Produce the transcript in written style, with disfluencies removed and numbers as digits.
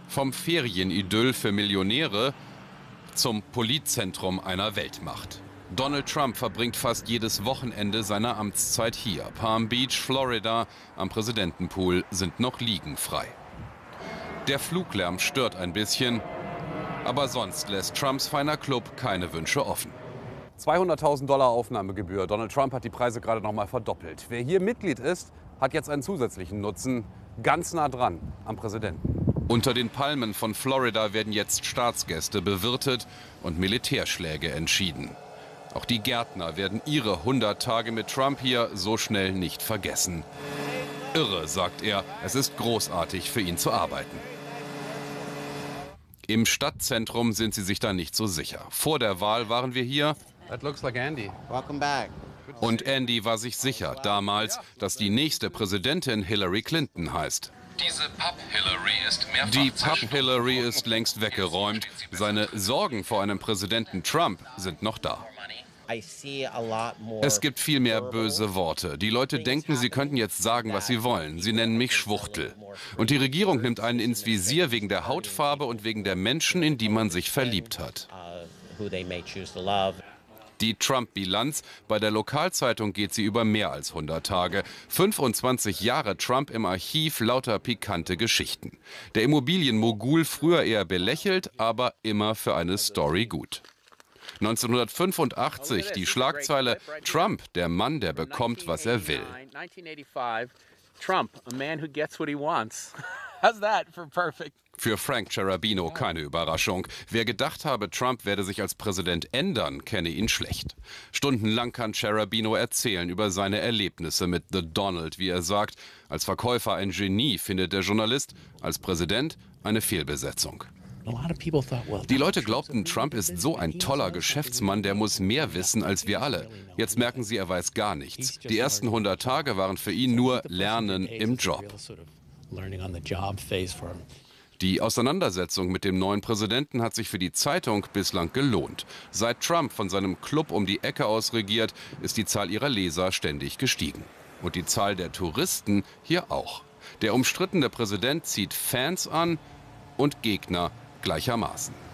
Vom Ferienidyll für Millionäre zum Politzentrum einer Weltmacht. Donald Trump verbringt fast jedes Wochenende seiner Amtszeit hier. Palm Beach, Florida, am Präsidentenpool sind noch Liegen frei. Der Fluglärm stört ein bisschen, aber sonst lässt Trumps feiner Club keine Wünsche offen. 200.000 $ Aufnahmegebühr. Donald Trump hat die Preise gerade noch mal verdoppelt. Wer hier Mitglied ist, hat jetzt einen zusätzlichen Nutzen, ganz nah dran am Präsidenten. Unter den Palmen von Florida werden jetzt Staatsgäste bewirtet und Militärschläge entschieden. Auch die Gärtner werden ihre 100 Tage mit Trump hier so schnell nicht vergessen. Irre, sagt er, es ist großartig für ihn zu arbeiten. Im Stadtzentrum sind sie sich da nicht so sicher. Vor der Wahl waren wir hier. That looks like Andy. Welcome back. Und Andy war sich sicher, damals, dass die nächste Präsidentin Hillary Clinton heißt. Die Pub-Hillary ist längst weggeräumt. Seine Sorgen vor einem Präsidenten Trump sind noch da. Es gibt viel mehr böse Worte. Die Leute denken, sie könnten jetzt sagen, was sie wollen. Sie nennen mich Schwuchtel. Und die Regierung nimmt einen ins Visier wegen der Hautfarbe und wegen der Menschen, in die man sich verliebt hat. Die Trump-Bilanz: Bei der Lokalzeitung geht sie über mehr als 100 Tage. 25 Jahre Trump im Archiv, lauter pikante Geschichten. Der Immobilienmogul früher eher belächelt, aber immer für eine Story gut. 1985 die Schlagzeile: Trump, der Mann, der bekommt, was er will. Trump, a man who gets what he wants. How's that for perfect? Für Frank Cherubino keine Überraschung. Wer gedacht habe, Trump werde sich als Präsident ändern, kenne ihn schlecht. Stundenlang kann Cherubino erzählen über seine Erlebnisse mit The Donald, wie er sagt. Als Verkäufer ein Genie, findet der Journalist. Als Präsident eine Fehlbesetzung. Die Leute glaubten, Trump ist so ein toller Geschäftsmann, der muss mehr wissen als wir alle. Jetzt merken sie, er weiß gar nichts. Die ersten 100 Tage waren für ihn nur Lernen im Job. Die Auseinandersetzung mit dem neuen Präsidenten hat sich für die Zeitung bislang gelohnt. Seit Trump von seinem Club um die Ecke aus regiert, ist die Zahl ihrer Leser ständig gestiegen. Und die Zahl der Touristen hier auch. Der umstrittene Präsident zieht Fans an und Gegner gleichermaßen.